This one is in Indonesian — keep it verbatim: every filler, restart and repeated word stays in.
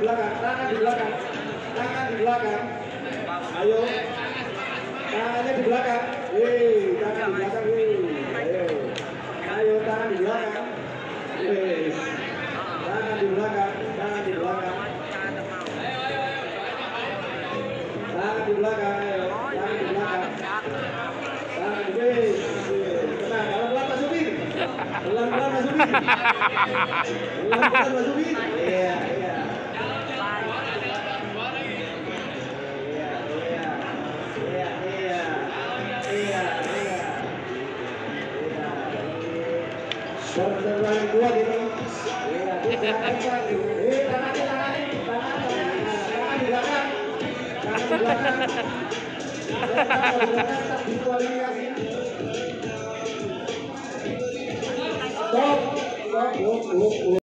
belakang, tangan di belakang, tangan di belakang. Ayo, tangannya di belakang. Wih, tangan di belakang. Wih, ayo, ayo tangan di belakang. Wih, tangan di belakang, tangan di belakang. Tangan di belakang, ayo, tangan di belakang. Tangan di wih, tenang, pelan-pelan masukin, pelan-pelan masukin, pelan-pelan masukin. Iya, iya. Berjalan kuat ini. Iya, tangan kuat. Eh, tangan tangan tangan tangan di belakang. Tangan di belakang. Tangan di belakang tak dikualifikasi. Stop. Stop. Stop. Stop.